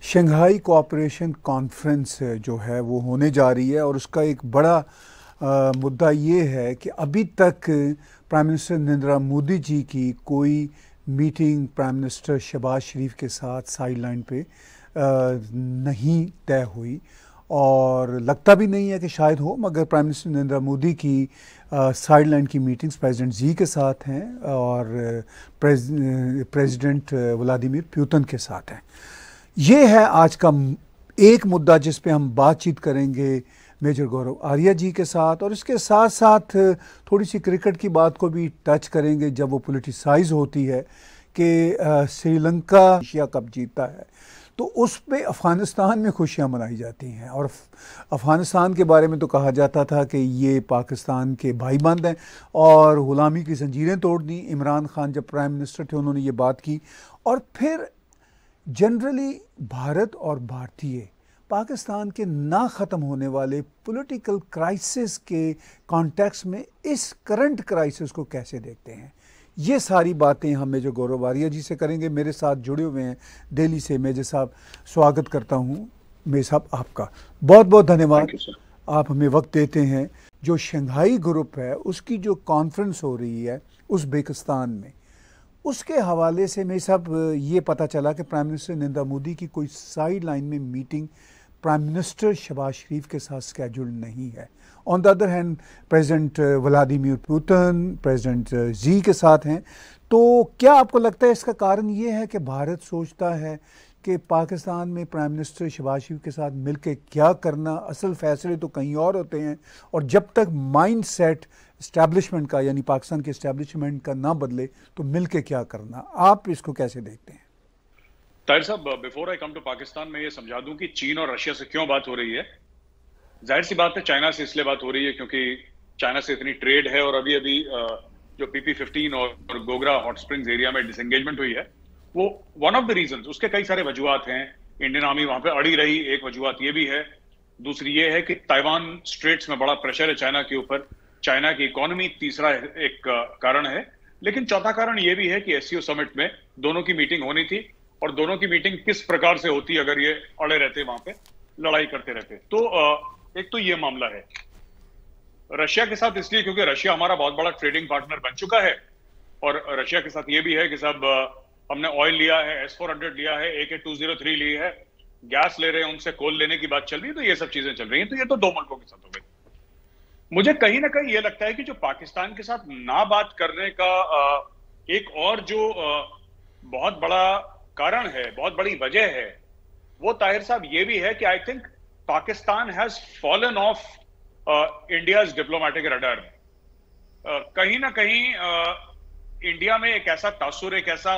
Shanghai cooperation conference जो है वो होने जा रही है और उसका एक बड़ा मुद्दा ये है कि अभी तक प्राइम मिनिस्टर नरेंद्र मोदी जी की कोई meeting prime minister Shahbaz Sharif के साथ साइड लाइन पे नहीं तय हुई और लगता भी नहीं है कि शायद हो, मगर प्राइम मिनिस्टर नरेंद्र मोदी की साइड लाइन की मीटिंग्स प्रेसिडेंट जी के साथ हैं और प्रेसिडेंट व्लादिमीर पुतिन के साथ हैं। ये है आज का एक मुद्दा जिस पे हम बातचीत करेंगे मेजर गौरव आर्या जी के साथ, और इसके साथ साथ थोड़ी सी क्रिकेट की बात को भी टच करेंगे जब वो पॉलिटिसाइज होती है कि श्रीलंका एशिया कप जीतता है तो उस पे अफ़गानिस्तान में खुशियां मनाई जाती हैं। और अफ़गानिस्तान के बारे में तो कहा जाता था कि ये पाकिस्तान के भाईबंद हैं और ग़ुलामी की जंजीरें तोड़ दी। इमरान खान जब प्राइम मिनिस्टर थे उन्होंने ये बात की, और फिर जनरली भारत और भारतीय पाकिस्तान के ना ख़त्म होने वाले पॉलिटिकल क्राइसिस के कॉन्टेक्स्ट में इस करंट क्राइसिस को कैसे देखते हैं, ये सारी बातें हम मेजर गौरव आर्या जी से करेंगे। मेरे साथ जुड़े हुए हैं दिल्ली से मेजर साहब, स्वागत करता हूँ मेजर साहब आपका। बहुत बहुत धन्यवाद, आप हमें वक्त देते हैं। जो शंघाई ग्रुप है उसकी जो कॉन्फ्रेंस हो रही है उज़्बेकिस्तान में, उसके हवाले से मेरे साहब ये पता चला कि प्राइम मिनिस्टर नरेंद्र मोदी की कोई साइड लाइन में meeting prime minister Shahbaz Sharif के साथ स्केड्यूल नहीं है। On the other hand president Vladimir Putin president Xi के साथ हैं। तो क्या आपको लगता है इसका कारण ये है कि भारत सोचता है कि पाकिस्तान में प्राइम मिनिस्टर शहबाज शरीफ के साथ मिलकर क्या करना, असल फैसले तो कहीं और होते हैं, और जब तक माइंड सेट इस्टेब्लिशमेंट का यानी पाकिस्तान के इस्टेब्लिशमेंट का ना बदले तो मिलके क्या करना, आप इसको कैसे देखते हैं? Tahir Sahab, before I come to Pakistan में ये समझा दूं कि चीन और रशिया से क्यों बात हो रही है। जाहिर सी बात है चाइना से इसलिए बात हो रही है क्योंकि चाइना से इतनी ट्रेड है, और अभी अभी जो PP-15 और गोगरा हॉट स्प्रिंग्स एरिया में डिसएंगेजमेंट हुई है, वो वन ऑफ द रीजंस, उसके कई सारे वजूहत हैं। इंडियन आर्मी वहां पे अड़ी रही, एक वजूहत ये भी है। दूसरी ये है कि ताइवान स्ट्रेट्स में बड़ा प्रेशर है चाइना के ऊपर, चाइना की इकोनॉमी तीसरा एक कारण है। लेकिन चौथा कारण ये भी है कि SCO समिट में दोनों की मीटिंग होनी थी, और दोनों की मीटिंग किस प्रकार से होती अगर ये अड़े रहते, वहां पे लड़ाई करते रहते। तो एक तो ये मामला है रशिया के साथ, इसलिए क्योंकि रशिया हमारा बहुत बड़ा ट्रेडिंग पार्टनर बन चुका है, और रशिया के साथ ये भी है कि साहब हमने ऑयल लिया है, S-400 लिया है, AK-203 ली है, गैस ले रहे हैं, उनसे कोल लेने की बात चल रही है। तो ये सब चीजें चल रही हैं। तो ये तो दो मुल्कों के साथ हो गई। मुझे कहीं ना कहीं ये लगता है कि जो पाकिस्तान के साथ ना बात करने का एक और जो बहुत बड़ा कारण है, बहुत बड़ी वजह है, वो ताहिर साहब ये भी है कि I think Pakistan has fallen of India's diplomatic radar. कहीं ना कहीं इंडिया में एक ऐसा तासुर, एक ऐसा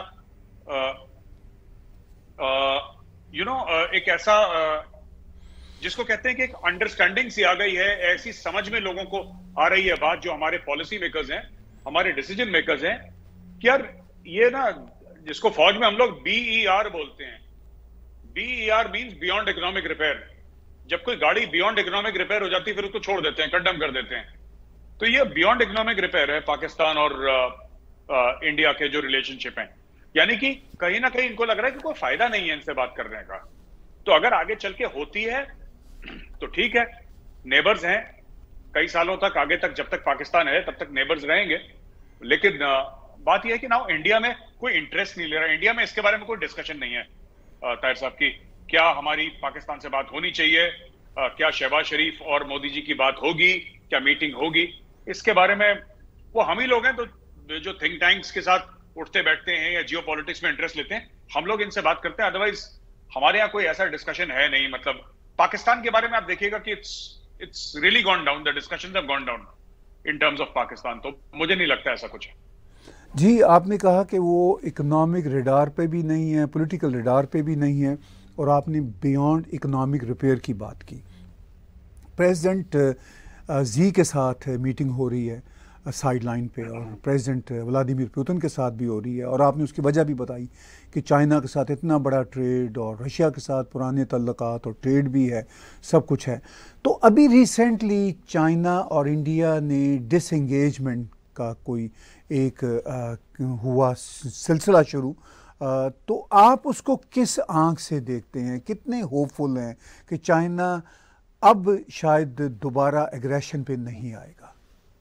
एक ऐसा जिसको कहते हैं कि एक अंडरस्टैंडिंग सी आ गई है, ऐसी समझ में लोगों को आ रही है बात, जो हमारे पॉलिसी मेकर्स हैं, हमारे डिसीजन मेकर्स हैं, कि यार ये ना, जिसको फौज में हम लोग BER बोलते हैं, BER means beyond economic repair. जब कोई गाड़ी बियॉन्ड इकोनॉमिक रिपेयर हो जाती है फिर उसको छोड़ देते हैं, कंडेम कर देते हैं। तो ये बियॉन्ड इकोनॉमिक रिपेयर है पाकिस्तान और इंडिया के जो रिलेशनशिप हैं। यानी कि कहीं ना कहीं इनको लग रहा है कि कोई फायदा नहीं है इनसे बात करने का। तो अगर आगे चल के होती है तो ठीक है, नेबर्स हैं कई सालों तक, आगे तक जब तक पाकिस्तान है तब तक नेबर्स रहेंगे। लेकिन बात यह है कि ना इंडिया में कोई इंटरेस्ट नहीं ले रहा। इंडिया में इसके बारे में कोई डिस्कशन नहीं है ताहिर साहब की क्या हमारी पाकिस्तान से बात होनी चाहिए, क्या शहबाज शरीफ और मोदी जी की बात होगी, क्या मीटिंग होगी, इसके बारे में वो हम ही लोग हैं तो जो थिंक टैंक्स के साथ उठते बैठते हैं या जियो पॉलिटिक्स में इंटरेस्ट लेते हैं, हम लोग इनसे बात करते हैं। अदरवाइज हमारे यहाँ कोई ऐसा डिस्कशन है नहीं। मतलब पाकिस्तान के बारे में आप देखिएगा कि it's really gone down, the discussions have gone down in terms of Pakistan. तो मुझे नहीं लगता ऐसा कुछ है। जी, आपने कहा कि वो इकोनॉमिक रडार पे भी नहीं है, पॉलिटिकल रडार पे भी नहीं है, और आपने बियॉन्ड इकोनॉमिक रिपेयर की बात की। प्रेसिडेंट जी के साथ मीटिंग हो रही है साइड लाइन पे, और प्रेसिडेंट व्लादिमीर पुतिन के साथ भी हो रही है, और आपने उसकी वजह भी बताई कि चाइना के साथ इतना बड़ा ट्रेड और रशिया के साथ पुराने तल्लुकात और ट्रेड भी है, सब कुछ है। तो अभी रिसेंटली चाइना और इंडिया ने डिसएंगेजमेंट का कोई एक हुआ सिलसिला शुरू तो आप उसको किस आंख से देखते हैं, कितने होपफुल हैं कि चाइना अब शायद दोबारा एग्रेशन पे नहीं आएगा?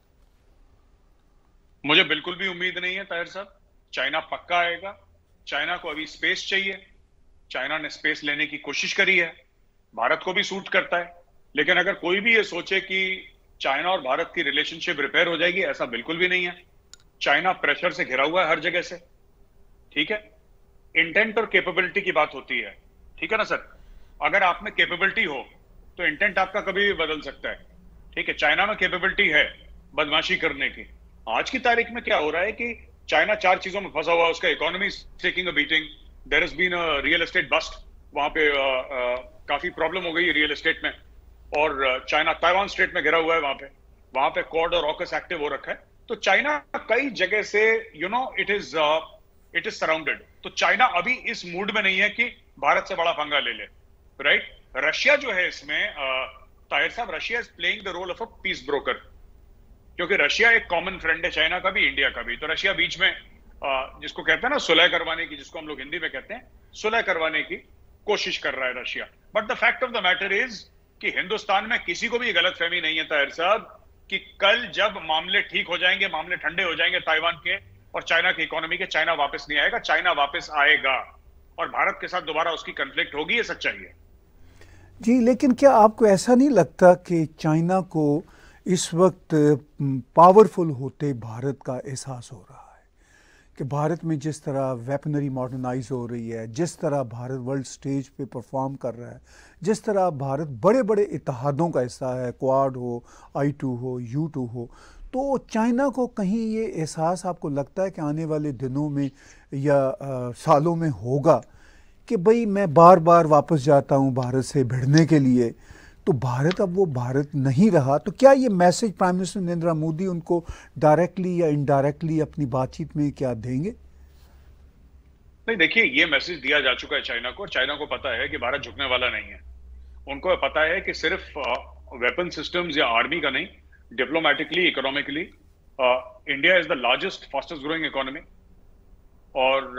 मुझे बिल्कुल भी उम्मीद नहीं है ताहिर साहब, चाइना पक्का आएगा। चाइना को अभी स्पेस चाहिए, चाइना ने स्पेस लेने की कोशिश करी है, भारत को भी सूट करता है। लेकिन अगर कोई भी ये सोचे कि चाइना और भारत की रिलेशनशिप रिपेयर हो जाएगी, ऐसा बिल्कुल भी नहीं है। चाइना प्रेशर से घिरा हुआ है हर जगह से, ठीक है। इंटेंट और कैपेबिलिटी की बात होती है, ठीक है ना सर। अगर आप में कैपेबिलिटी हो तो इंटेंट आपका कभी भी बदल सकता है, ठीक है। चाइना में कैपेबिलिटी है बदमाशी करने की। आज की तारीख में क्या हो रहा है कि चाइना 4 चीजों में फंसा हुआ है। उसका economy is taking a beating, there has been a real estate bust, वहां पे काफी प्रॉब्लम हो गई है रियल एस्टेट में। और चाइना ताइवान स्ट्रेट में घिरा हुआ है, वहां पे क्वाड और ऑकस एक्टिव हो रखा है। तो चाइना कई जगह से इट इज सराउंडेड। तो चाइना अभी इस मूड में नहीं है कि भारत से बड़ा पंगा ले ले, राइट। रशिया जो है इसमें Tahir Sahab, Russia is playing the role of a peace broker, क्योंकि रशिया एक कॉमन फ्रेंड है चाइना का भी, इंडिया का भी। तो रशिया बीच में जिसको कहते हैं ना सुलह करवाने की, जिसको हम लोग हिंदी में कहते हैं सुलह करवाने की कोशिश कर रहा है Russia. But the fact of the matter is कि हिंदुस्तान में किसी को भी गलतफहमी नहीं है ताहिर साहब कि कल जब मामले ठीक हो जाएंगे, मामले ठंडे हो जाएंगे ताइवान के और चाइना की इकोनॉमी के, चाइना वापस नहीं आएगा, चाइना वापस आएगा और भारत के साथ दोबारा उसकी कन्फ्लिक्ट होगी, ये सच्चाई है जी। लेकिन क्या आपको ऐसा नहीं लगता कि चाइना को इस वक्त पावरफुल होते भारत का एहसास हो रहा है कि भारत में जिस तरह वेपनरी मॉडर्नाइज हो रही है, जिस तरह भारत वर्ल्ड स्टेज पे परफॉर्म कर रहा है, जिस तरह भारत बड़े बड़े इत्तेहादों का हिस्सा है, क्वाड हो, I2 हो, U2 हो, तो चाइना को कहीं ये एहसास आपको लगता है कि आने वाले दिनों में या सालों में होगा कि भाई मैं बार बार वापस जाता हूँ भारत से भिड़ने के लिए, तो भारत अब वो भारत नहीं रहा? तो क्या ये message prime minister Narendra Modi उनको डायरेक्टली या इनडायरेक्टली अपनी बातचीत में क्या देंगे? नहीं, देखिए, ये मैसेज दिया जा चुका है चाइना को। चाइना को पता है कि भारत झुकने वाला नहीं है। उनको पता है कि सिर्फ वेपन सिस्टम्स या आर्मी का नहीं, diplomatically, economically India is the largest fastest growing economy, और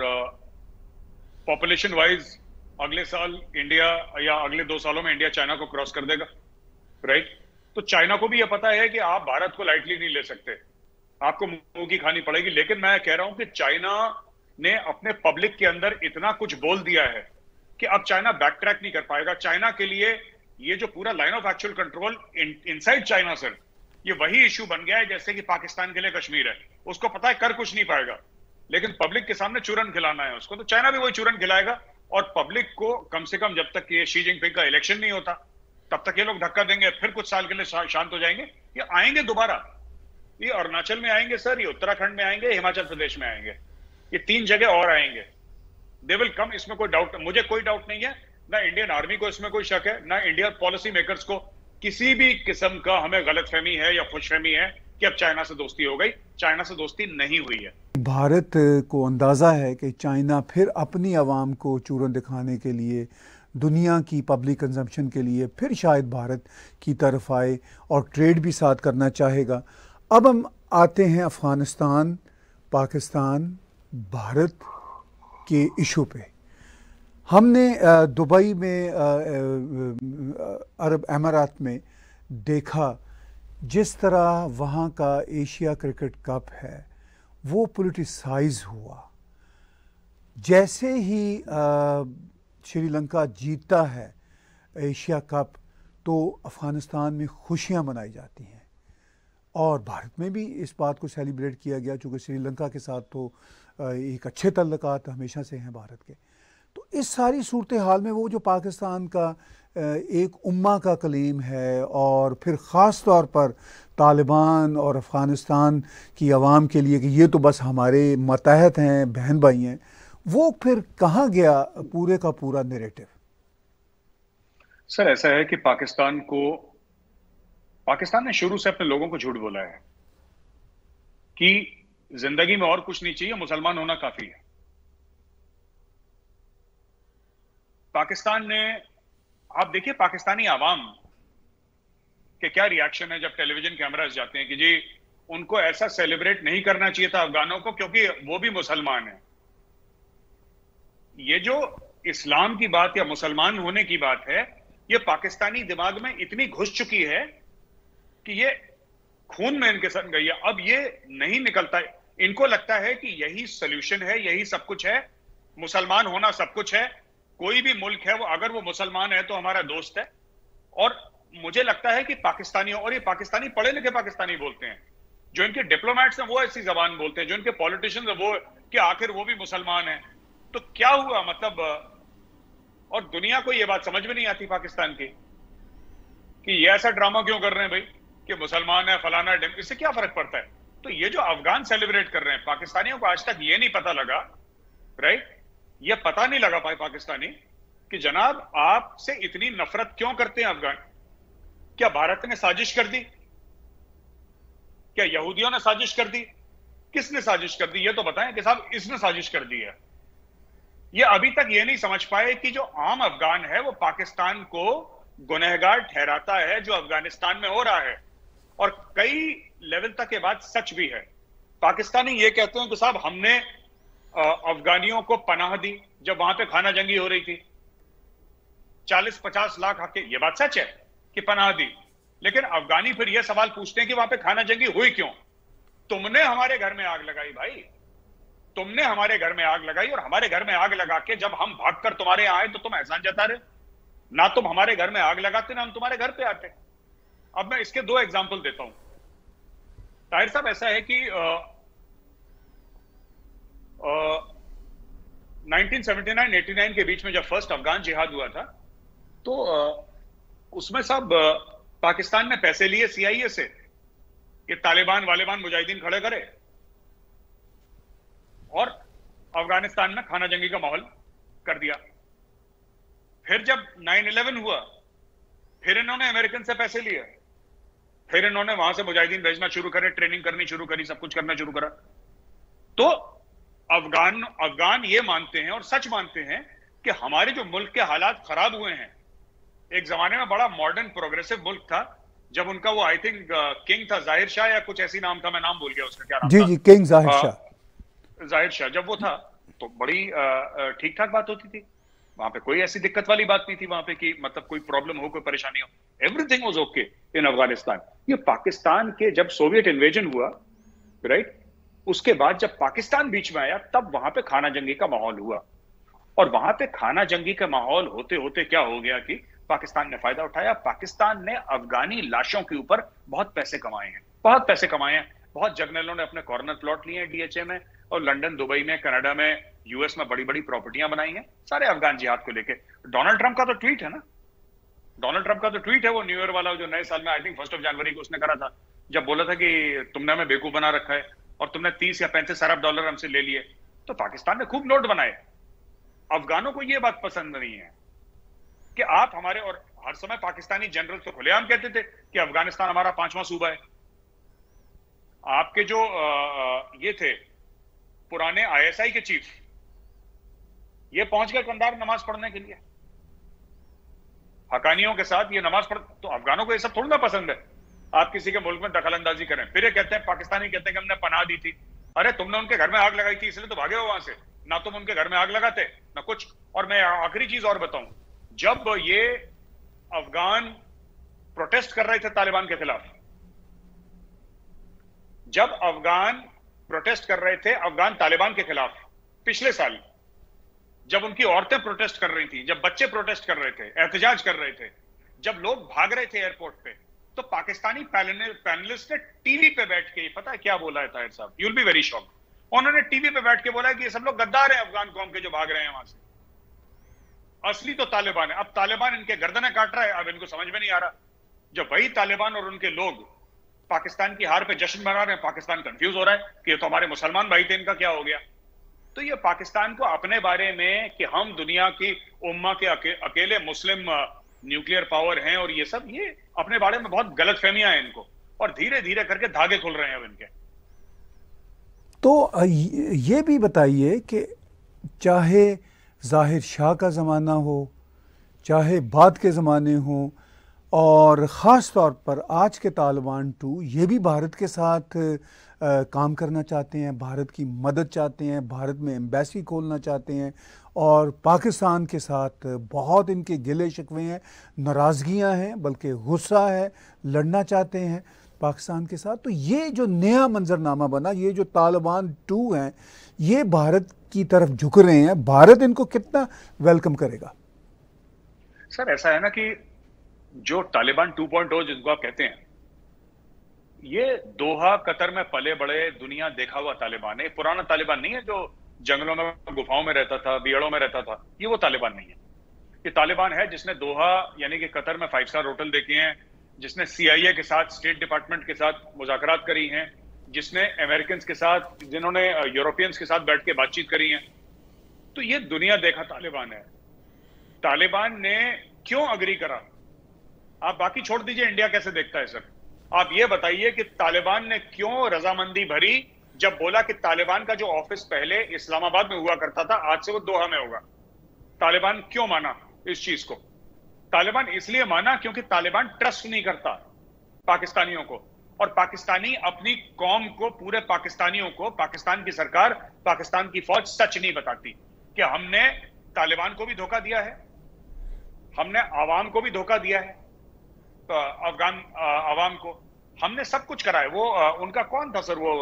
पॉपुलेशन वाइज अगले साल इंडिया या अगले 2 सालों में इंडिया चाइना को क्रॉस कर देगा, राइट। तो चाइना को भी यह पता है कि आप भारत को लाइटली नहीं ले सकते, आपको मुंह की खानी पड़ेगी। लेकिन मैं कह रहा हूं कि चाइना ने अपने पब्लिक के अंदर इतना कुछ बोल दिया है कि अब चाइना बैक ट्रैक नहीं कर पाएगा। चाइना के लिए ये जो पूरा line of actual control inside China sir, ये वही इश्यू बन गया है जैसे कि पाकिस्तान के लिए कश्मीर है। उसको पता है कर कुछ नहीं पाएगा, लेकिन पब्लिक के सामने चूरन खिलाना है उसको। तो चाइना भी वही चूरन खिलाएगा, और पब्लिक को कम से कम जब तक ये शी जिनपिंग का इलेक्शन नहीं होता तब तक ये लोग धक्का देंगे, फिर कुछ साल के लिए शांत हो जाएंगे। ये आएंगे दोबारा, ये अरुणाचल में आएंगे सर, ये उत्तराखंड में आएंगे, हिमाचल प्रदेश में आएंगे, ये 3 जगह और आएंगे। दे विल कम, इसमें कोई डाउट, मुझे कोई डाउट नहीं है। ना इंडियन आर्मी को इसमें कोई शक है, ना इंडियन पॉलिसी मेकर्स को किसी भी किस्म का हमें गलतफहमी है या खुशफहमी है कि अब चाइना से दोस्ती हो गई। चाइना से दोस्ती नहीं हुई है। भारत को अंदाज़ा है कि चाइना फिर अपनी आवाम को चूरन दिखाने के लिए, दुनिया की पब्लिक कंजम्पशन के लिए फिर शायद भारत की तरफ आए और ट्रेड भी साथ करना चाहेगा। अब हम आते हैं अफ़गानिस्तान, पाकिस्तान, भारत के इशू पे। हमने दुबई में अरब अमारात में देखा जिस तरह वहाँ का एशिया क्रिकेट कप है वो पॉलिटिसाइज हुआ। जैसे ही श्रीलंका जीतता है एशिया कप तो अफ़गानिस्तान में खुशियाँ मनाई जाती हैं, और भारत में भी इस बात को सेलिब्रेट किया गया, चूँकि श्रीलंका के साथ तो एक अच्छे तल्लुकात हमेशा से हैं भारत के। तो इस सारी सूरत हाल में वो जो पाकिस्तान का एक उम्मा का क्लेम है, और फिर ख़ास तौर पर तालिबान और अफ़गानिस्तान की आवाम के लिए कि ये तो बस हमारे मतहत हैं, बहन भाई हैं, वो फिर कहाँ गया पूरे का पूरा नैरेटिव? सर, ऐसा है कि पाकिस्तान ने शुरू से अपने लोगों को झूठ बोला है कि जिंदगी में और कुछ नहीं चाहिए, मुसलमान होना काफी है। पाकिस्तान ने, आप देखिए पाकिस्तानी आवाम के क्या रिएक्शन है जब टेलीविजन कैमरास जाते हैं कि जी उनको ऐसा सेलिब्रेट नहीं करना चाहिए था अफगानों को क्योंकि वो भी मुसलमान है। ये जो इस्लाम की बात या मुसलमान होने की बात है, ये पाकिस्तानी दिमाग में इतनी घुस चुकी है कि ये खून में इनके साथ गई है। अब ये नहीं निकलता है। इनको लगता है कि यही सोल्यूशन है, यही सब कुछ है, मुसलमान होना सब कुछ है। कोई भी मुल्क है वो, अगर वो मुसलमान है तो हमारा दोस्त है। और मुझे लगता है कि पाकिस्तानियों, और ये पाकिस्तानी पढ़े लिखे पाकिस्तानी बोलते हैं, जो इनके डिप्लोमेट्स हैं वो ऐसी जबान बोलते हैं, जो इनके पॉलिटिशियंस हैं वो कि आखिर वो भी मुसलमान है। तो क्या हुआ मतलब? और दुनिया को ये बात समझ में नहीं आती पाकिस्तान की कि ये ऐसा ड्रामा क्यों कर रहे हैं भाई कि मुसलमान है फलाना, इससे क्या फर्क पड़ता है? तो ये जो अफगान सेलिब्रेट कर रहे हैं, पाकिस्तानियों को आज तक ये नहीं पता लगा, राइट, ये पता नहीं लगा पाए पाकिस्तानी कि जनाब आपसे इतनी नफरत क्यों करते हैं अफगान। क्या भारत ने साजिश कर दी? क्या यहूदियों ने साजिश कर दी? किसने साजिश कर दी ये तो बताएं कि साहब इसने साजिश कर दी है। ये अभी तक ये नहीं समझ पाए कि जो आम अफगान है वो पाकिस्तान को गुनहगार ठहराता है जो अफगानिस्तान में हो रहा है, और कई लेवल तक ये बात सच भी है। पाकिस्तानी ये कहते हैं कि साहब हमने अफगानियों को पनाह दी जब वहां पे खाना जंगी हो रही थी, 40-50 लाख हक, ये बात सच है कि पनाह दी। लेकिन अफगानी फिर यह सवाल पूछते हैं कि वहां पे खाना जंगी हुई क्यों? तुमने हमारे घर में आग लगाई भाई, तुमने हमारे घर में आग लगाई, और हमारे घर में आग लगा के जब हम भागकर तुम्हारे यहां आए तो तुम एहसान जता रहे। ना तुम हमारे घर में आग लगाते ना हम तुम्हारे घर पे आते। अब मैं इसके 2 एग्जांपल देता हूं। ताहिर साहब, ऐसा है कि 1979-89 के बीच में जब फर्स्ट अफगान जिहाद हुआ था तो उसमें सब पाकिस्तान ने पैसे लिए CIA से कि तालिबान वालिबान मुजाहिदीन खड़े करे और अफगानिस्तान में खाना जंगी का माहौल कर दिया। फिर जब 9/11 हुआ फिर इन्होंने अमेरिकन से पैसे लिए, फिर इन्होंने वहां से मुजाहिदीन भेजना शुरू करे, ट्रेनिंग करनी शुरू करी, सब कुछ करना शुरू करा। तो अफगान ये मानते हैं और सच मानते हैं कि हमारे जो मुल्क के हालात खराब हुए हैं, एक जमाने में बड़ा मॉडर्न प्रोग्रेसिव मुल्क था जब उनका वो आई थिंक किंग था जाहिर शाह या कुछ ऐसी नाम था, मैं नाम भूल गया उसका क्या नाम था। जी किंग जाहिर शाह। जब वो था तो बड़ी ठीक ठाक बात होती थी, वहां पे कोई ऐसी दिक्कत वाली बात नहीं थी वहां पे कि मतलब कोई प्रॉब्लम हो, कोई परेशानी हो, everything was okay in Afghanistan. ये पाकिस्तान के जब सोवियत इन्वेजन हुआ, राइट, उसके बाद जब पाकिस्तान बीच में आया तब वहां पे खाना जंगी का माहौल हुआ। और वहां पे खाना जंगी का माहौल होते होते क्या हो गया कि पाकिस्तान ने फायदा उठाया। पाकिस्तान ने अफगानी लाशों के ऊपर बहुत पैसे कमाए हैं, बहुत पैसे कमाए हैं। बहुत जर्नलों ने अपने कॉर्नर प्लॉट लिए हैं DHA में, और लंदन, दुबई में, कनाडा में, US में बड़ी बड़ी प्रॉपर्टियां बनाई हैं सारे अफगान जिहाद को लेके। डोनाल्ड ट्रंप का तो ट्वीट है ना, डोनाल्ड ट्रंप का तो ट्वीट है वो न्यू ईयर वाला जो नए साल में आई थिंक 1 जनवरी को उसने करा था, जब बोला था कि तुमने हमें बेवकूफ बना रखा है और तुमने 30 या 35 अरब डॉलर हमसे ले लिए। तो पाकिस्तान ने खूब नोट बनाए। अफगानों को यह बात पसंद नहीं है कि आप हमारे, और हर समय पाकिस्तानी जनरल तो खुलेआम कहते थे कि अफगानिस्तान हमारा 5वां सूबा है। आपके जो ये थे पुराने ISI के चीफ, ये पहुंच गए कंधार नमाज पढ़ने के लिए हकानियों के साथ, ये नमाज पढ़। तो अफगानों को ये सब थोड़ा ना पसंद है आप किसी के मुल्क में दखल अंदाजी करें। फिर ये कहते हैं, पाकिस्तानी कहते हैं कि हमने पनाह दी थी। अरे तुमने उनके घर में आग लगाई थी इसलिए तो भागे हो वहां से, ना तुम उनके घर में आग लगाते ना कुछ। और मैं आखिरी चीज और बताऊं, जब ये अफगान प्रोटेस्ट कर रहे थे तालिबान के खिलाफ, जब अफगान प्रोटेस्ट कर रहे थे अफगान तालिबान के खिलाफ पिछले साल, जब उनकी औरतें प्रोटेस्ट कर रही थी, जब बच्चे प्रोटेस्ट कर रहे थे, एहतजाज कर रहे थे, जब लोग भाग रहे थे एयरपोर्ट पे, तो पाकिस्तानी पैनलिस्ट ने टीवी पे बैठ के, पता है क्या बोला है Tahir Sahab, you will be very shocked. उन्होंने टीवी पे बैठ के बोला कि ये सब लोग गद्दार हैं अफगान कौम के जो भाग रहे हैं वहां से, असली तो तालिबान है। अब तालिबान इनके गर्दने काट रहा है, अब इनको समझ में नहीं आ रहा। जब वही तालिबान और उनके लोग पाकिस्तान की हार पे जश्न मना रहे हैं, पाकिस्तान कंफ्यूज हो रहा है कि ये तो हमारे मुसलमान भाई थे, इनका क्या हो गया। तो ये पाकिस्तान को अपने बारे में कि हम दुनिया की उम्मा के अकेले मुस्लिम न्यूक्लियर पावर हैं और ये सब, ये अपने बारे में बहुत गलत फहमियां हैं इनको, और धीरे धीरे करके धागे खुल रहे हैं अब इनके। तो ये भी बताइए कि चाहे जाहिर शाह का ज़माना हो, चाहे बाद के ज़माने हों, और ख़ास तौर पर आज के तालिबान 2, ये भी भारत के साथ काम करना चाहते हैं, भारत की मदद चाहते हैं, भारत में एम्बेसी खोलना चाहते हैं और पाकिस्तान के साथ बहुत इनके गिले शिकवे हैं, नाराज़गियाँ हैं, बल्कि गुस्सा है, लड़ना चाहते हैं पाकिस्तान के साथ। तो ये जो नया मंजरनामा बना, ये जो तालिबान 2 हैं, ये भारत की तरफ झुक रहे हैं, भारत इनको कितना वेलकम करेगा? सर ऐसा है ना कि जो तालिबान 2.0 जिनको आप कहते हैं, ये दोहा कतर में पले बड़े दुनिया देखा हुआ तालिबान है। पुराना तालिबान नहीं है जो जंगलों में गुफाओं में रहता था, बियड़ों में रहता था। ये वो तालिबान नहीं है। ये तालिबान है जिसने दोहा यानी कि कतर में 5 स्टार होटल देखे हैं, जिसने CIA के साथ, स्टेट डिपार्टमेंट के साथ मुज़ाकरात करी हैं, जिसने अमेरिकन के साथ, जिन्होंने यूरोपियंस के साथ बैठ के बातचीत करी है। तो ये दुनिया देखा तालिबान है। तालिबान ने क्यों अग्री करा? आप बाकी छोड़ दीजिए इंडिया कैसे देखता है सर, आप ये बताइए कि तालिबान ने क्यों रजामंदी भरी जब बोला कि तालिबान का जो ऑफिस पहले इस्लामाबाद में हुआ करता था आज से वो दोहा में होगा। तालिबान क्यों माना इस चीज को? तालिबान इसलिए माना क्योंकि तालिबान ट्रस्ट नहीं करता पाकिस्तानियों को, और पाकिस्तानी अपनी कौम को, पूरे पाकिस्तानियों को, पाकिस्तान की सरकार, पाकिस्तान की फौज सच नहीं बताती कि हमने तालिबान को भी धोखा दिया है, हमने आवाम को भी धोखा दिया है, अफगान आवाम को हमने सब कुछ करा है। वो उनका कौन था सर, वो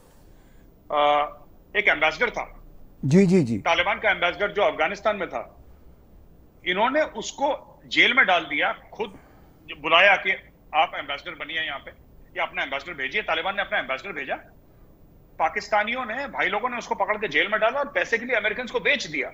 एक एम्बेसडर था, जी जी जी, तालिबान का एम्बेसडर जो अफगानिस्तान में था, इन्होंने उसको जेल में डाल दिया, खुद बुलाया कि आप एम्बेसडर बनिए यहाँ पे, या अपना एम्बेसडर भेजिए। तालिबान ने अपना एम्बेसडर भेजा, पाकिस्तानियों ने, भाई लोगों ने उसको पकड़ के जेल में डाला और पैसे के लिए अमेरिकन को बेच दिया।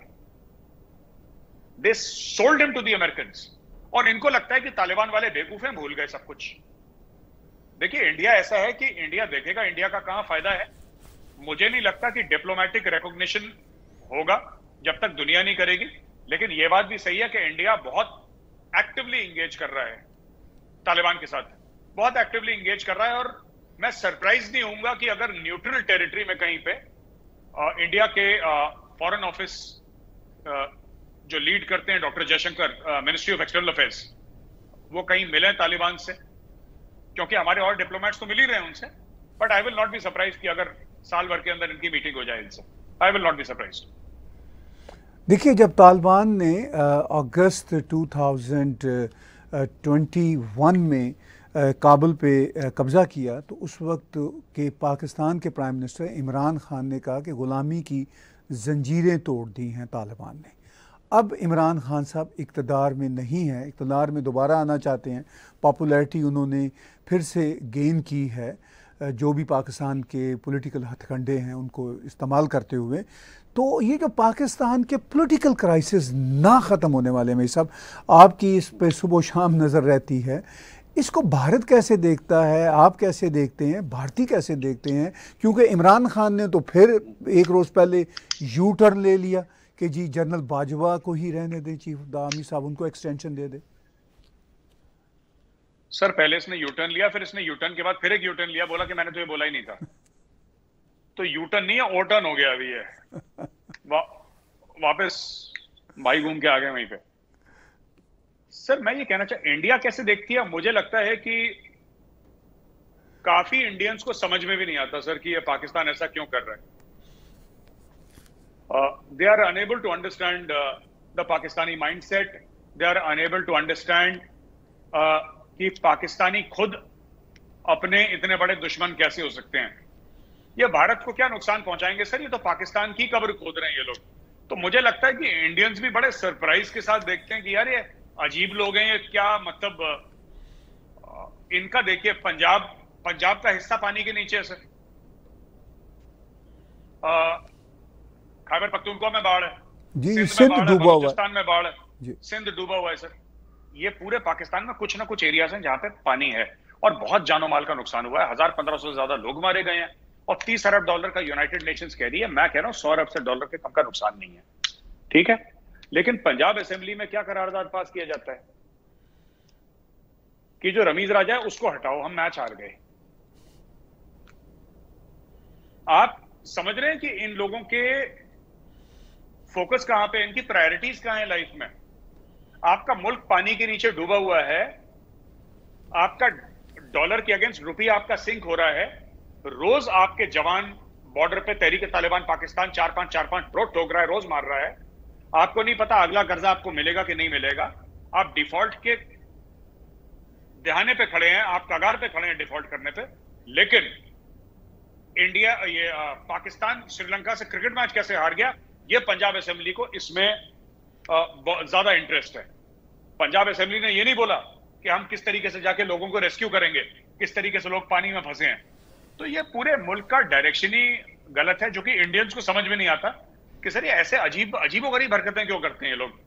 They sold him to the American. और इनको लगता है कि तालिबान वाले बेवकूफ हैं, भूल गए सब कुछ। देखिए इंडिया ऐसा है कि इंडिया देखेगा, इंडिया का कहां फायदा है। मुझे नहीं लगता कि डिप्लोमेटिक रिकॉग्निशन होगा जब तक दुनिया नहीं करेगी, लेकिन यह बात भी सही है कि इंडिया बहुत एक्टिवली इंगेज कर रहा है तालिबान के साथ, बहुत एक्टिवली इंगेज कर रहा है। और मैं सरप्राइज नहीं होऊंगा कि अगर न्यूट्रल टेरिटरी में कहीं पे इंडिया के फॉरेन ऑफिस जो लीड करते हैं doctor Jaishankar, ministry of external affairs, वो कहीं मिले तालिबान से, क्योंकि हमारे और डिप्लोमेट्स तो मिल ही रहे हैं उनसे। But I will not be surprise कि अगर साल भर के अंदर इनकी मीटिंग हो जाए इनसे, I will not be surprise. देखिए, जब तालिबान ने अगस्त 2021 में काबुल पे कब्ज़ा किया, तो उस वक्त के पाकिस्तान के प्राइम मिनिस्टर इमरान खान ने कहा कि ग़ुलामी की जंजीरें तोड़ दी हैं तालिबान ने। अब इमरान खान साहब इक़्तिदार में नहीं हैं, इक़्तिदार में दोबारा आना चाहते हैं, पॉपुलैरिटी उन्होंने फिर से गेन की है, जो भी पाकिस्तान के पॉलिटिकल हथकंडे हैं उनको इस्तेमाल करते हुए। तो ये जो पाकिस्तान के पॉलिटिकल क्राइसिस ना ख़त्म होने वाले में सब आपकी इस पे सुबह शाम नज़र रहती है, इसको भारत कैसे देखता है, आप कैसे देखते हैं, भारतीय कैसे देखते हैं? क्योंकि इमरान खान ने तो फिर एक रोज़ पहले यू टर्न ले लिया कि जी जनरल बाजवा को ही रहने दें, चीफ ऑफ द आर्मी साहब उनको एक्सटेंशन दे दे। सर पहले इसने यू टर्न लिया, फिर इसने यू टर्न के बाद फिर एक यू टर्न लिया, बोला कि मैंने तो ये बोला ही नहीं था। तो यू टर्न नहीं है, ओ टर्न हो गया अभी है। वापस भाई घूम के आ गए वहीं पे। सर मैं ये कहना इंडिया कैसे देखती है, मुझे लगता है कि काफी इंडियंस को समझ में भी नहीं आता सर कि ये पाकिस्तान ऐसा क्यों कर रहा है। They are unable to understand the Pakistani mindset. They are unable to understand कि पाकिस्तानी खुद अपने इतने बड़े दुश्मन कैसे हो सकते हैं। ये भारत को क्या नुकसान पहुंचाएंगे सर, ये तो पाकिस्तान की कब्र खोद रहे हैं ये लोग। तो मुझे लगता है कि इंडियंस भी बड़े सरप्राइज के साथ देखते हैं कि यार ये अजीब लोग हैं, ये क्या मतलब इनका देखिए पंजाब का हिस्सा पानी के नीचे है सर, खैबर पख्तूनख्वा में बाढ़ है जी, सिंध डूबा हुआ है, राजस्थान में बाढ़ है, सिंध डूबा हुआ है सर। ये पूरे पाकिस्तान में कुछ ना कुछ एरियाज हैं जहां पे पानी है और बहुत जानो माल का नुकसान हुआ है। 1500 से ज्यादा लोग मारे गए हैं और $30 अरब का यूनाइटेड नेशंस कह रही है। मैं कह रहा हूं $100 अरब के कम का नुकसान नहीं है, ठीक है। लेकिन पंजाब असेंबली में क्या करारदाद पास किया जाता है कि जो रमीज राजा है उसको हटाओ, हम मैच हार गए। आप समझ रहे हैं कि इन लोगों के फोकस कहां पे, इनकी प्रायोरिटीज कहां है लाइफ में। आपका मुल्क पानी के नीचे डूबा हुआ है, आपका डॉलर के अगेंस्ट रुपया आपका सिंक हो रहा है, रोज आपके जवान बॉर्डर पे तहरीक तालिबान पाकिस्तान 4-5 ड्रोन ठोक रहा है, रोज मार रहा है। आपको नहीं पता अगला कर्जा आपको मिलेगा कि नहीं मिलेगा। आप डिफॉल्ट के दहाने पे खड़े हैं, आप कगार पे खड़े हैं डिफॉल्ट करने पे। लेकिन इंडिया पाकिस्तान श्रीलंका से क्रिकेट मैच कैसे हार गया, ये पंजाब असेंबली को इसमें ज्यादा इंटरेस्ट है। पंजाब असेंबली ने ये नहीं बोला कि हम किस तरीके से जाके लोगों को रेस्क्यू करेंगे, किस तरीके से लोग पानी में फंसे हैं। तो ये पूरे मुल्क का डायरेक्शन ही गलत है, जो कि इंडियंस को समझ में नहीं आता कि सर ये ऐसे अजीबोगरीब हरकतें क्यों करते हैं ये लोग।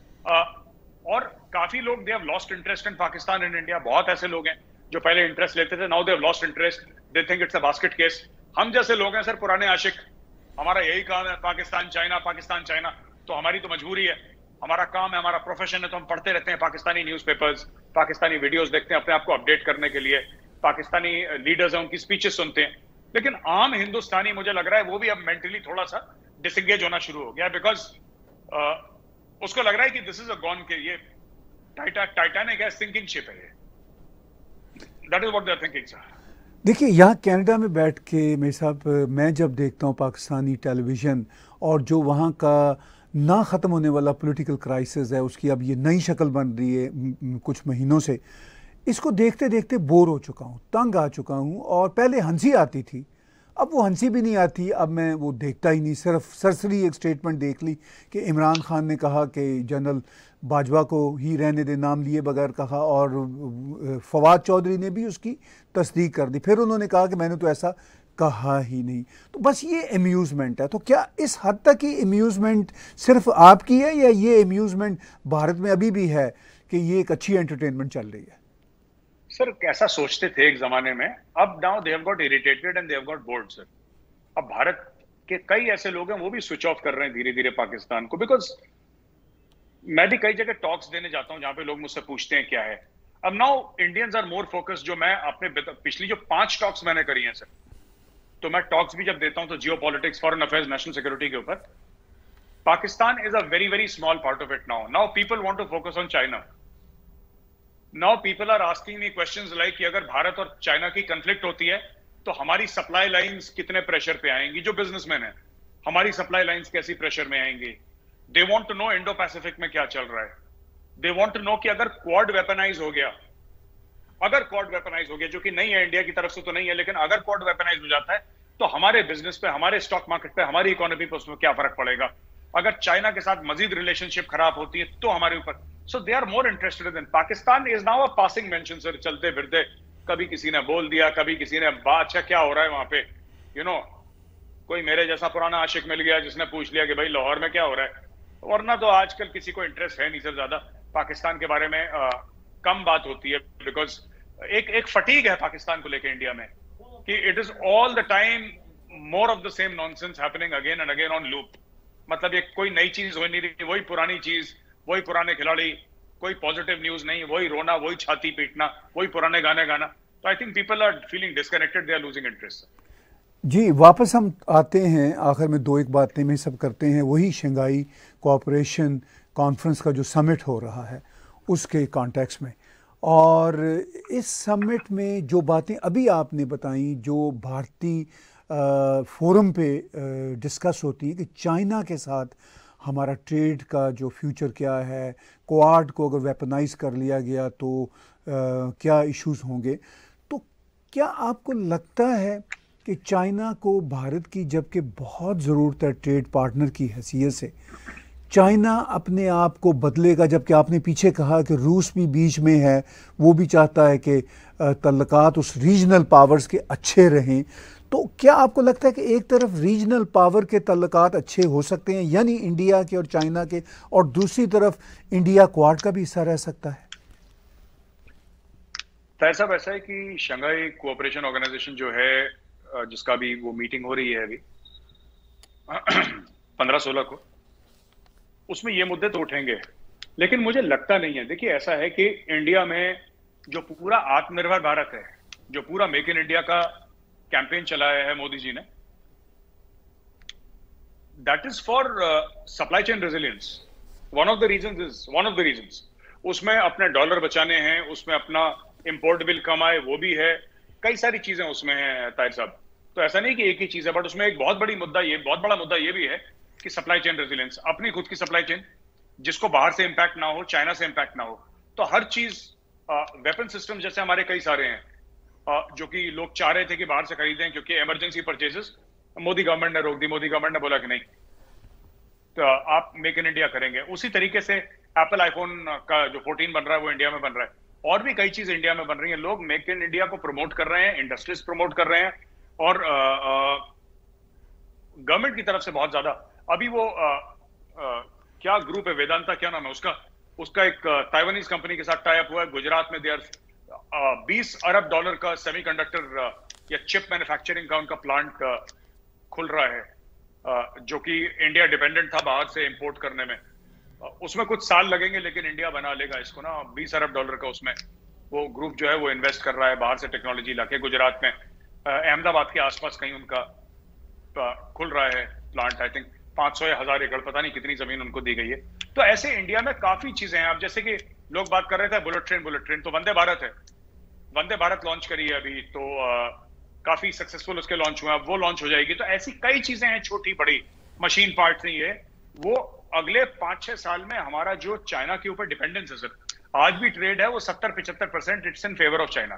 और काफी लोग they have lost interest in Pakistan and India. बहुत ऐसे लोग हैं जो पहले इंटरेस्ट लेते थे, now they have lost interest, they think it's a basket case. हम जैसे लोग हैं सर पुराने आशिक, हमारा यही काम है पाकिस्तान चाइना। तो हमारी तो मजबूरी है, हमारा काम है, हमारा प्रोफेशन है, तो हम पढ़ते रहते हैं पाकिस्तानी न्यूज़पेपर्स, पाकिस्तानी वीडियोस देखते हैं अपने आप को अपडेट करने के लिए, पाकिस्तानी लीडर्स हैं उनकी स्पीचेस सुनते हैं। लेकिन आम हिंदुस्तानी मुझे लग रहा है वो भी अब मेंटली थोड़ा सा डिसएंगेज होना शुरू हो गया, बिकॉज उसको लग रहा है कि दिस इज अ गॉन, के ये टाइटैनिक है, सिंकिंग शिप है ये। That is what they are thinking sir. देखिए, यहाँ कनाडा में बैठ के मेरे साहब मैं जब देखता हूँ पाकिस्तानी टेलीविज़न और जो वहाँ का ना ख़त्म होने वाला पॉलिटिकल क्राइसिस है, उसकी अब ये नई शक्ल बन रही है कुछ महीनों से, इसको देखते देखते बोर हो चुका हूँ, तंग आ चुका हूँ। और पहले हंसी आती थी, अब वो हंसी भी नहीं आती, अब मैं वो देखता ही नहीं। सिर्फ सरसरी एक स्टेटमेंट देख ली कि इमरान खान ने कहा कि जनरल बाजवा को ही रहने दे, नाम लिए बगैर कहा, और फवाद चौधरी ने भी उसकी तस्दीक कर दी। फिर उन्होंने कहा कि मैंने तो ऐसा कहा ही नहीं। तो बस ये अम्यूज़मेंट है। तो क्या इस हद तक ही अम्यूज़मेंट सिर्फ आपकी है, या ये अम्यूज़मेंट भारत में अभी भी है कि ये एक अच्छी एंटरटेनमेंट चल रही है? सर कैसा सोचते थे एक जमाने में, अब now they have got irritated and they have got bored sir. अब भारत के कई ऐसे लोग हैं वो भी स्विच ऑफ कर रहे हैं धीरे धीरे पाकिस्तान को, बिकॉज मैं भी कई जगह टॉक्स देने जाता हूं जहां पे लोग मुझसे पूछते हैं क्या है। अब now Indians are more focused. जो मैं अपने पिछली जो 5 टॉक्स मैंने करी हैं सर, तो मैं टॉक्स भी जब देता हूं तो geopolitics, foreign affairs, national security के ऊपर। Pakistan is a very very small part of it now. Now people want to focus on China. Now people are asking me questions like कि अगर भारत और चाइना की कंफ्लिक्ट होती है तो हमारी सप्लाई लाइंस कितने प्रेशर पे आएंगी। जो बिजनेसमैन है, हमारी सप्लाई लाइंस कैसी प्रेशर में आएंगी। They want to know Indo Pacific में क्या चल रहा है। दे वांट टू नो कि अगर क्वाड वेपनाइज हो गया, जो कि नहीं है, इंडिया की तरफ से तो नहीं है, लेकिन अगर क्वाड वेपनाइज हो जाता है तो हमारे बिजनेस पे, हमारे स्टॉक मार्केट पे, हमारी इकोनॉमी पे उसमें क्या फर्क पड़ेगा। अगर चाइना के साथ मजीद रिलेशनशिप खराब होती है तो हमारे ऊपर। So they are more interested in Pakistan. Is now a passing mention sir. चलते फिरते कभी किसी ने बोल दिया, कभी किसी ने अच्छा क्या हो रहा है वहां पे, यू नो, कोई मेरे जैसा पुराना आशिक मिल गया जिसने पूछ लिया कि भाई लाहौर में क्या हो रहा है। वरना तो आजकल किसी को इंटरेस्ट है नहीं सर ज्यादा पाकिस्तान के बारे में। कम बात होती है, बिकॉज एक फटीग है पाकिस्तान को लेकर इंडिया में कि it is all the time more of the same nonsense happening again and again on loop. मतलब ये कोई नई चीज हो नहीं रही, वही पुरानी चीज, वही पुराने खिलाड़ी, कोई पॉजिटिव न्यूज नहीं, वही रोना, वही छाती पीटना, वही पुराने गाने गाना। तो I think people are feeling disconnected, they are losing interest. जी, वापस हम आते हैं, आखिर में 2 एक बातें में सब करते हैं। वही शंघाई कोऑपरेशन कॉन्फ्रेंस का जो समिट हो रहा है उसके कॉन्टेक्स्ट में, और इस समिट में जो बातें अभी आपने बताई, जो भारतीय फोरम पे डिस्कस होती है कि चाइना के साथ हमारा ट्रेड का जो फ्यूचर क्या है, क्वाड को अगर वेपनाइज कर लिया गया तो क्या इश्यूज होंगे। तो क्या आपको लगता है कि चाइना को भारत की जबकि बहुत ज़रूरत है ट्रेड पार्टनर की हैसियत से, चाइना अपने आप को बदलेगा? जबकि आपने पीछे कहा कि रूस भी बीच में है, वो भी चाहता है कि तल्लुकात उस रीजनल पावर्स के अच्छे रहें। तो क्या आपको लगता है कि एक तरफ रीजनल पावर के तल्लुकात अच्छे हो सकते हैं, यानी इंडिया के और चाइना के, और दूसरी तरफ इंडिया क्वाड का भी हिस्सा रह सकता है? ऐसा वैसा है कि शंघाई कोऑपरेशन ऑर्गेनाइजेशन जो है, जिसका भी वो मीटिंग हो रही है अभी 15-16 को, उसमें ये मुद्दे तो उठेंगे। लेकिन मुझे लगता नहीं है, देखिए ऐसा है कि इंडिया में जो पूरा आत्मनिर्भर भारत है, जो पूरा मेक इन इंडिया का कैंपेन चलाया है मोदी जी ने, that is for supply chain resilience. One of the reasons उसमें अपने डॉलर बचाने हैं, उसमें अपना इंपोर्ट बिल कम आए, वो भी है, कई सारी चीजें उसमें हैं ताहिर साहब। तो ऐसा नहीं कि एक ही चीज है, बट उसमें एक बहुत बड़ा मुद्दा ये भी है कि सप्लाई चेन रेजिलियंस, अपनी खुद की सप्लाई चेन, जिसको बाहर से इंपैक्ट ना हो, चाइना से इंपैक्ट ना हो। तो हर चीज, वेपन सिस्टम जैसे हमारे कई सारे हैं जो कि लोग चाह रहे थे कि बाहर से खरीदें क्योंकि इमरजेंसी परचेजेस मोदी गवर्नमेंट ने रोक दी। मोदी गवर्नमेंट ने बोला कि नहीं, तो आप मेक इन इंडिया करेंगे। उसी तरीके से एप्पल आईफोन का जो 14 बन रहा है वो इंडिया में बन रहा है, और भी कई चीज इंडिया में बन रही है। लोग मेक इन इंडिया को प्रमोट कर रहे हैं, इंडस्ट्रीज प्रमोट कर रहे हैं, और गवर्नमेंट की तरफ से बहुत ज्यादा अभी वो क्या ग्रुप है, वेदांता क्या नाम है उसका एक ताइवानीज कंपनी के साथ टाई अप हुआ है गुजरात में। देयर $20 अरब का सेमीकंडक्टर या चिप मैन्युफैक्चरिंग का उनका प्लांट खुल रहा है, जो कि इंडिया डिपेंडेंट था बाहर से इंपोर्ट करने में। उसमें कुछ साल लगेंगे लेकिन इंडिया बना लेगा इसको ना। $20 अरब का उसमें वो ग्रुप जो है वो इन्वेस्ट कर रहा है बाहर से टेक्नोलॉजी लाके। गुजरात में अहमदाबाद के आसपास कहीं उनका खुल रहा है प्लांट। आई थिंक 500 या 1000 एकड़, पता नहीं कितनी जमीन उनको दी गई है। तो ऐसे इंडिया में काफी चीजें हैं। अब जैसे कि लोग बात कर रहे थे बुलेट ट्रेन, तो वंदे भारत है, वंदे भारत लॉन्च करी है अभी, तो काफी सक्सेसफुल उसके लॉन्च हुए, अब वो लॉन्च हो जाएगी। तो ऐसी कई चीजें हैं छोटी बड़ी, मशीन पार्ट नहीं है वो। अगले 5-6 साल में हमारा जो चाइना के ऊपर डिपेंडेंस है सर, आज भी ट्रेड है वो 70-75% it's in favour of China,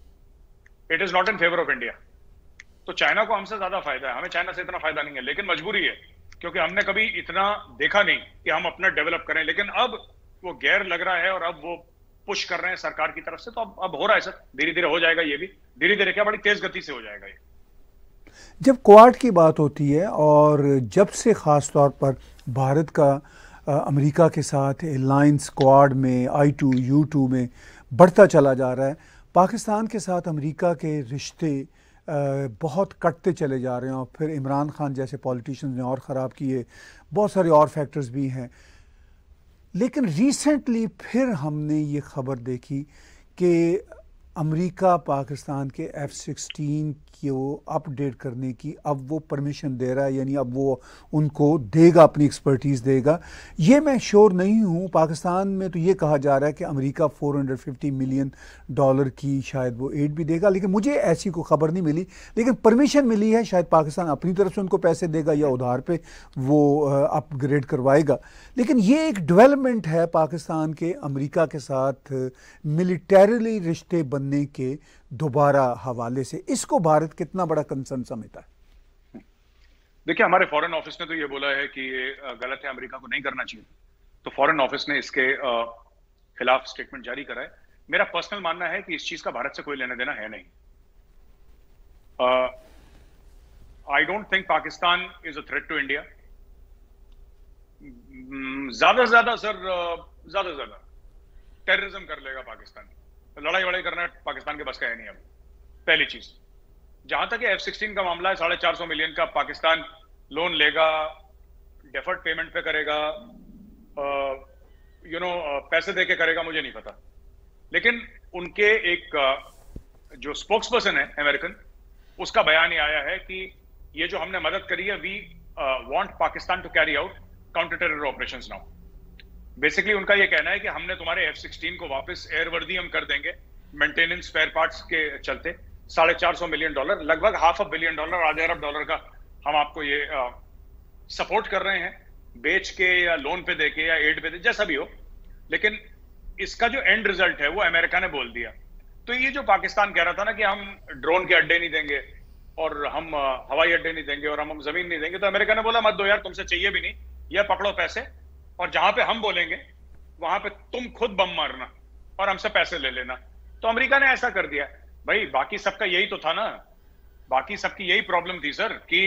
it is not in favour of India. तो चाइना को हमसे ज्यादा फायदा है, हमें चाइना से इतना फायदा नहीं है, लेकिन मजबूरी है क्योंकि हमने कभी इतना देखा नहीं कि हम अपना डेवलप करें। लेकिन अब वो गैर लग रहा है और अब वो पुश कर रहे हैं सरकार की तरफ से, तो अब हो रहा है सर, धीरे धीरे हो जाएगा ये भी, धीरे धीरे क्या बड़ी तेज गति से हो जाएगा ये। जब क्वाड की बात होती है और जब से ख़ास तौर पर भारत का अमेरिका के साथ अलायंस क्वाड में I2 U2 में बढ़ता चला जा रहा है, पाकिस्तान के साथ अमेरिका के रिश्ते बहुत कटते चले जा रहे हैं। और फिर इमरान खान जैसे पॉलिटिशियंस ने और ख़राब किए, बहुत सारे और फैक्टर्स भी हैं। लेकिन रिसेंटली फिर हमने ये ख़बर देखी कि अमेरिका पाकिस्तान के F-16 को अपडेट करने की अब वो परमिशन दे रहा है, यानी अब वो उनको देगा, अपनी एक्सपर्टीज़ देगा। ये मैं श्योर नहीं हूँ। पाकिस्तान में तो ये कहा जा रहा है कि अमेरिका $450 मिलियन की शायद वो एड भी देगा, लेकिन मुझे ऐसी कोई ख़बर नहीं मिली। लेकिन परमिशन मिली है, शायद पाकिस्तान अपनी तरफ से उनको पैसे देगा या उधार पे वो अपग्रेड करवाएगा। लेकिन ये एक डेवलपमेंट है पाकिस्तान के अमेरिका के साथ मिलिटरीली रिश्ते बनने के दोबारा हवाले से। इसको भारत कितना बड़ा कंसर्न समझता है? देखिए, हमारे फॉरेन ऑफिस ने तो ये बोला है कि ये गलत है, अमेरिका को नहीं करना चाहिए। तो फॉरेन ऑफिस ने इसके खिलाफ स्टेटमेंट जारी करा है। मेरा पर्सनल मानना है कि इस चीज का भारत से कोई लेना देना है नहीं। I don't think Pakistan is a threat to India. ज्यादा से ज्यादा सर, ज्यादा से ज्यादा टेररिज्म कर लेगा पाकिस्तान। लड़ाई वड़ाई करना पाकिस्तान के बस का है नहीं। अब पहली चीज, जहां तक F-16 का मामला है, 450 मिलियन का पाकिस्तान लोन लेगा, डेफर्ड पेमेंट पे करेगा, पैसे देके करेगा, मुझे नहीं पता। लेकिन उनके एक जो स्पोक्स पर्सन है अमेरिकन, उसका बयान ये आया है कि ये जो हमने मदद करी है, we want Pakistan to carry out counter terror operations now. Basically उनका ये कहना है कि हमने तुम्हारे F-16 को वापस एयरवर्दी हम कर देंगे मेंटेनेंस स्पेयर पार्ट्स के चलते। $450 मिलियन, लगभग $500 मिलियन, आधे अरब डॉलर का हम आपको ये सपोर्ट कर रहे हैं, बेच के या लोन पे देके या एड पे दे, जैसा भी हो। लेकिन इसका जो एंड रिजल्ट है वो अमेरिका ने बोल दिया। तो ये जो पाकिस्तान कह रहा था ना कि हम ड्रोन के अड्डे नहीं देंगे और हम हवाई अड्डे नहीं देंगे और हम जमीन नहीं देंगे, तो अमेरिका ने बोला मत दो यार, तुमसे चाहिए भी नहीं, ये पकड़ो पैसे, और जहां पे हम बोलेंगे वहां पे तुम खुद बम मारना और हमसे पैसे ले लेना। तो अमेरिका ने ऐसा कर दिया। भाई बाकी सबका यही तो था ना, बाकी सबकी यही प्रॉब्लम थी सर कि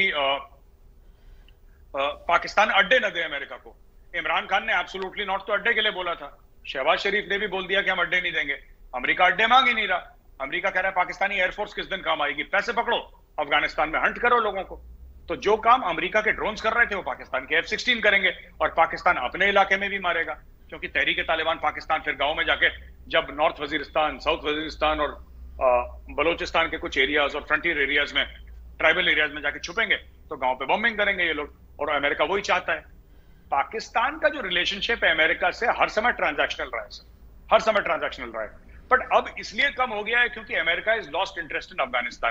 पाकिस्तान अड्डे न दे अमेरिका को। इमरान खान ने एब्सोल्युटली नॉट तो अड्डे के लिए बोला था, शहबाज शरीफ ने भी बोल दिया कि हम अड्डे नहीं देंगे। अमेरिका अड्डे मांग ही नहीं रहा। अमेरिका कह रहा है पाकिस्तानी एयरफोर्स किस दिन काम आएगी, पैसे पकड़ो, अफगानिस्तान में हंट करो लोगों को। तो जो काम अमेरिका के ड्रोन्स कर रहे थे वो पाकिस्तान के F-16 करेंगे, और पाकिस्तान अपने इलाके में भी मारेगा। क्योंकि तहरीक तालिबान पाकिस्तान फिर गांव में जाके जब नॉर्थ वजीरिस्तान, साउथ वजीरिस्तान और बलोचिस्तान के कुछ एरियाज और फ्रंटियर एरियाज में, ट्राइबल एरियाज में जाके छुपेंगे, तो गांव पे बॉम्बिंग करेंगे ये लोग। और अमेरिका वही चाहता है। पाकिस्तान का जो रिलेशनशिप है अमेरिका से हर समय ट्रांजैक्शनल रहा है सर, हर समय ट्रांजैक्शनल रहा है। बट अब इसलिए कम हो गया है क्योंकि America is lost interest in Afghanistan.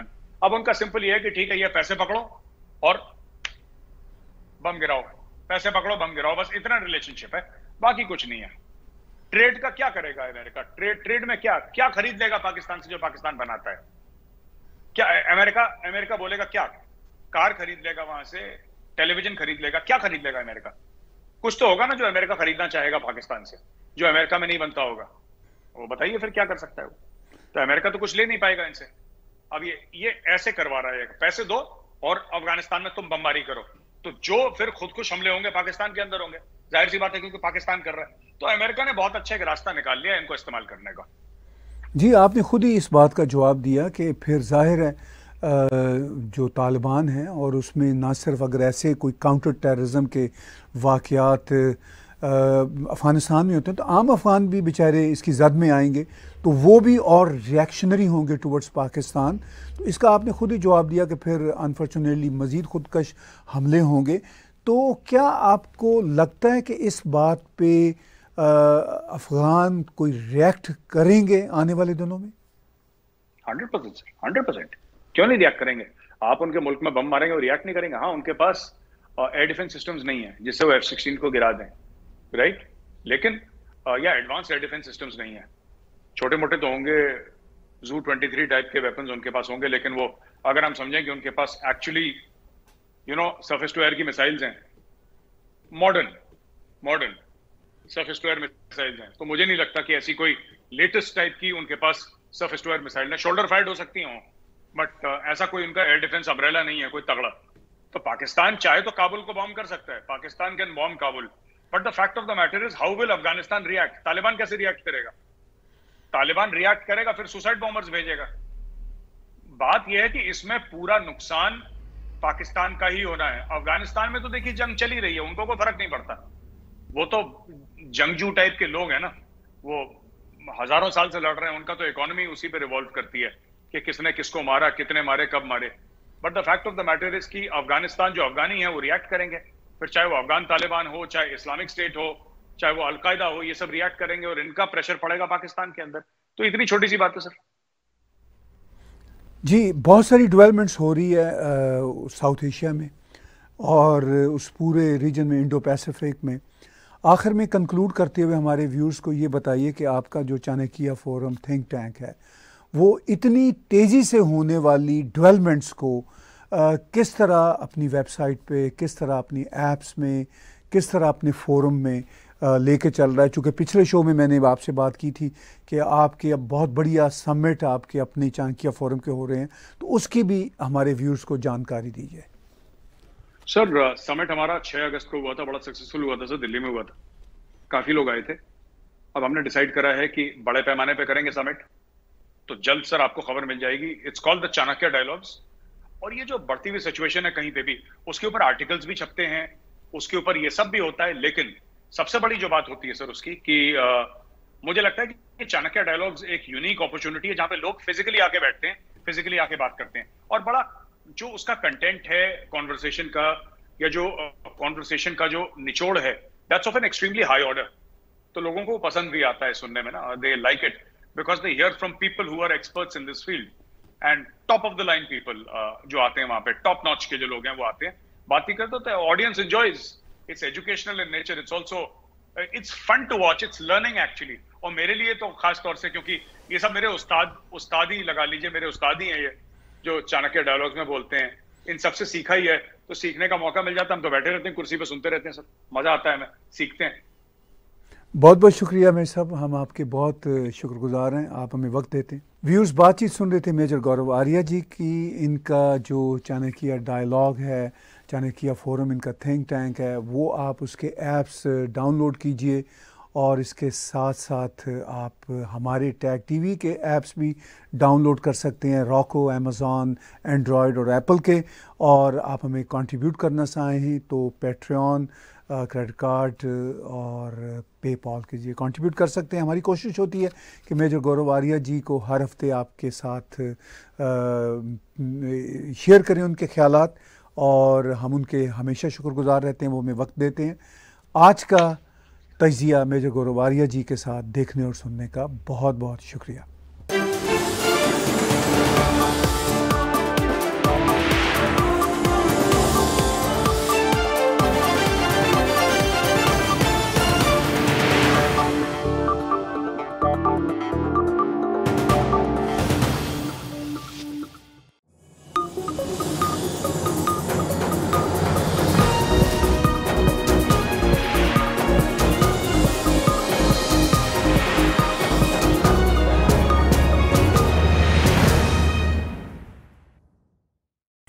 अब उनका सिंपल ये है कि ठीक है, ये पैसे पकड़ो और बम गिराओ, पैसे पकड़ो बम गिराओ, बस इतना रिलेशनशिप है, बाकी कुछ नहीं है। ट्रेड का क्या करेगा अमेरिका? ट्रेड में क्या क्या खरीद लेगा पाकिस्तान से जो पाकिस्तान बनाता है? क्या अमेरिका बोलेगा क्या? कार खरीद लेगा वहां से, टेलीविजन खरीद लेगा, क्या खरीद लेगा अमेरिका? कुछ तो होगा ना जो अमेरिका खरीदना चाहेगा पाकिस्तान से, जो अमेरिका में नहीं बनता होगा। वो बताइए फिर क्या कर सकता है वो? तो अमेरिका तो कुछ ले नहीं पाएगा इनसे। अब ये ऐसे करवा रहा है, पैसे दो और अफगानिस्तान में तुम बमबारी करो, तो जो फिर खुदकुश हमले होंगे पाकिस्तान के अंदर होंगे, जाहिर सी बात है, क्योंकि पाकिस्तान कर रहा है। तो अमेरिका ने बहुत अच्छा एक रास्ता निकाल लिया इनको इस्तेमाल करने का। जी, आपने खुद ही इस बात का जवाब दिया कि फिर जाहिर है जो तालिबान हैं, और उसमें ना सिर्फ अगर ऐसे कोई काउंटर टेररिज्म के वाक़यात अफ़गानिस्तान में होते हैं तो आम अफ़गान भी बेचारे इसकी जद में आएंगे, तो वो भी और रिएक्शनरी होंगे टुवर्ड्स पाकिस्तान। तो इसका आपने खुद ही जवाब दिया कि फिर अनफॉर्चुनेटली मज़ीद खुदकश हमले होंगे। तो क्या आपको लगता है कि इस बात पे अफ़गान कोई रिएक्ट करेंगे आने वाले दिनों में? 100%, 100%। क्यों नहीं रिएक्ट करेंगे? आप उनके मुल्क में बम मारेंगे और रिएक्ट नहीं करेंगे? हाँ, उनके पास एयर डिफेंस सिस्टम्स नहीं है जिससे वो F-16 को गिरा दें, राइट? लेकिन या एडवांस एयर डिफेंस सिस्टम्स नहीं है। छोटे मोटे तो होंगे, Zu-23 टाइप के वेपन्स उनके पास होंगे, लेकिन वो अगर हम समझें कि उनके पास एक्चुअली सरफेस टू एयर की मिसाइल्स हैं, modern surface to air missiles हैं, तो मुझे नहीं लगता कि ऐसी कोई लेटेस्ट टाइप की उनके पास सरफेस टू एयर मिसाइल है। शोल्डर फायर्ड हो सकती हों, बट ऐसा कोई उनका एयर डिफेंस अम्ब्रेला नहीं है कोई तगड़ा। तो पाकिस्तान चाहे तो काबुल को बॉम्ब कर सकता है, Pakistan can bomb Kabul, but the fact of the matter is how will Afghanistan react? Taliban कैसे रिएक्ट करेगा? तालिबान रिएक्ट करेगा फिर सुसाइड बॉम्बर्स भेजेगा। बात यह है कि इसमें पूरा नुकसान पाकिस्तान का ही होना है। अफगानिस्तान में तो देखिए जंग चली रही है, उनको कोई फर्क नहीं पड़ता। वो तो जंगजू टाइप के लोग हैं ना, वो हजारों साल से लड़ रहे हैं, उनका तो इकोनॉमी उसी पे रिवॉल्व करती है कि किसने किसको मारा, कितने मारे, कब मारे। But the fact of the matter is कि अफगानिस्तान जो अफगानी है वो रिएक्ट करेंगे, फिर चाहे वो अफगान तालिबान हो, चाहे इस्लामिक स्टेट हो, चाहे वो अलकायदा हो, ये सब रिएक्ट करेंगे और इनका प्रेशर पड़ेगा पाकिस्तान के अंदर। तो इतनी छोटी सी बात है सर। जी, बहुत सारी डेवलपमेंट्स हो रही है साउथ एशिया में और उस पूरे रीजन में, इंडो पैसिफिक में। आखिर में कंक्लूड करते हुए हमारे व्यूअर्स को ये बताइए कि आपका जो चाणक्य फोरम थिंक टैंक है वो इतनी तेज़ी से होने वाली डेवलपमेंट्स को किस तरह अपनी वेबसाइट पे, किस तरह अपनी ऐप्स में, किस तरह अपने फोरम में लेके चल रहा है। चूँकि पिछले शो में मैंने आपसे बात की थी कि आपके अब बहुत बढ़िया समिट आपके अपने चाणक्य फोरम के हो रहे हैं, तो उसकी भी हमारे व्यूअर्स को जानकारी दीजिए। सर, समिट हमारा 6 अगस्त को हुआ था, बड़ा सक्सेसफुल हुआ था सर, दिल्ली में हुआ था, काफी लोग आए थे। अब हमने डिसाइड करा है कि बड़े पैमाने पे करेंगे समिट, तो जल्द सर आपको खबर मिल जाएगी। It's called the Chanakya dialogues. और ये जो बढ़ती हुई सिचुएशन है कहीं पे भी, उसके ऊपर आर्टिकल्स भी छपते हैं, उसके ऊपर ये सब भी होता है। लेकिन सबसे बड़ी जो बात होती है सर उसकी कि मुझे लगता है कि चाणक्य डायलॉग्स एक यूनिक अपॉर्चुनिटी है जहां पे लोग फिजिकली आके बैठते हैं, फिजिकली आके बात करते हैं, और बड़ा जो उसका कंटेंट है कॉन्वर्सेशन का, या जो कॉन्वर्सेशन का जो निचोड़ है, that's of an extremely high order. तो लोगों को पसंद भी आता है सुनने में ना, they like it because they hear from people who are experts in this field and top of the line people जो आते हैं वहां पे, टॉप नॉच के जो लोग हैं वो आते हैं, बात ही करते हैं। Audience enjoys, it's educational in nature, it's also it's fun to watch, it's learning actually. और मेरे लिए तो खास तौर से, क्योंकि ये सब मेरे उस्ताद ही लगा लीजिए, मेरे उस्ताद ही हैं ये जो चाणक्य डायलॉग्स में बोलते हैं, इन सबसे सीखा ही है। तो सीखने का मौका मिल जाता है, हम तो बैठे रहते हैं कुर्सी पे, सुनते रहते हैं, सब मजा आता है, हमें सीखते हैं। बहुत बहुत शुक्रिया मेजर साहब, हम आपके बहुत शुक्रगुजार हैं, आप हमें वक्त देते हैं। व्यूअर्स, बातचीत सुन रहे थे मेजर गौरव आर्या जी की। इनका जो चाणक्य डायलॉग है, चाणक्य फोरम इनका थिंक टैंक है, वो आप उसके ऐप्स डाउनलोड कीजिए और इसके साथ साथ आप हमारे टैग टीवी के ऐप्स भी डाउनलोड कर सकते हैं, रॉको, अमेज़ॉन, एंड्रॉयड और एप्पल के। और आप हमें कंट्रीब्यूट करना चाहें तो पैट्रियन, क्रेडिट कार्ड और पेपॉल के लिए कंट्रीब्यूट कर सकते हैं। हमारी कोशिश होती है कि मेजर गौरव आर्या जी को हर हफ्ते आपके साथ शेयर करें उनके ख्यालात, और हम उनके हमेशा शुक्रगुजार रहते हैं, वो हमें वक्त देते हैं। आज का तजिया मेजर गौरव आर्या जी के साथ देखने और सुनने का बहुत बहुत शुक्रिया।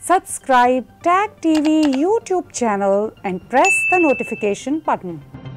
Subscribe TAG TV YouTube channel and press the notification button.